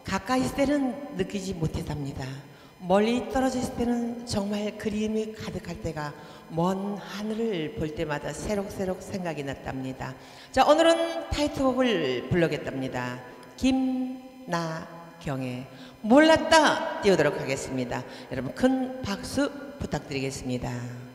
가까이 있을 때는 느끼지 못했답니다. 멀리 떨어져 있을 때는 정말 그림이 가득할 때가 먼 하늘을 볼 때마다 새록새록 생각이 났답니다. 자, 오늘은 타이틀곡을 불러겠답니다. 김나경의 몰랐다 띄우도록 하겠습니다. 여러분 큰 박수 부탁드리겠습니다.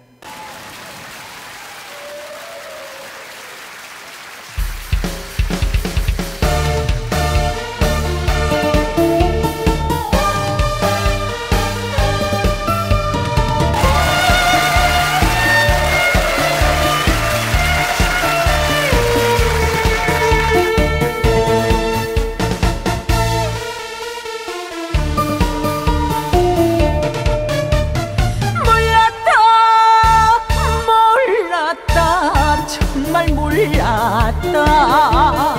몰랐다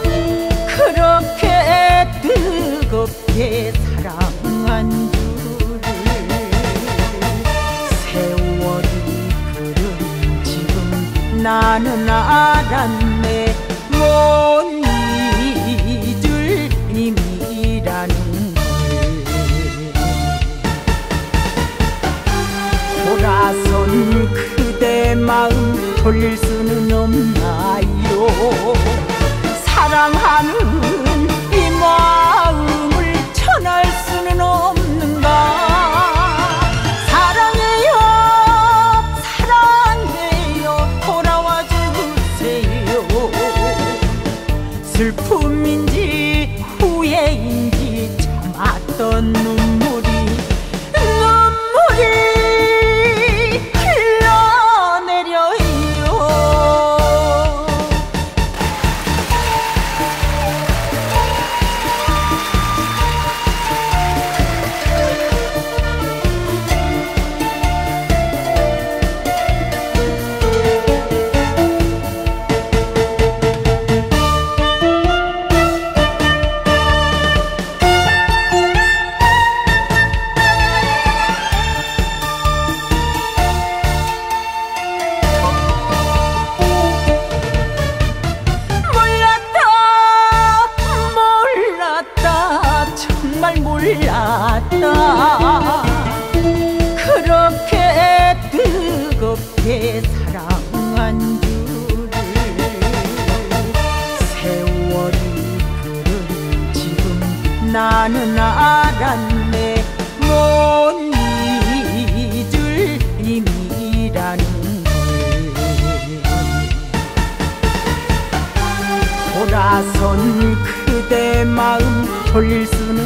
그렇게 뜨겁게 사랑한 줄을 세월이 흐른 지금 나는 알았네 못 잊을 힘이라는 걸 돌아선 그대 마음 돌릴 수는 없나요 사랑하는 이 마음을 전할 수는 없는가 사랑해요 사랑해요 돌아와 주세요 슬픔인지 후회인지 참았던 눈물이 몰랐다 그렇게 뜨겁게 사랑한 줄을 세월이 흐른 지금 나는 알았네 못 잊을 힘이라는 걸 돌아선 그대 마음 돌릴 수는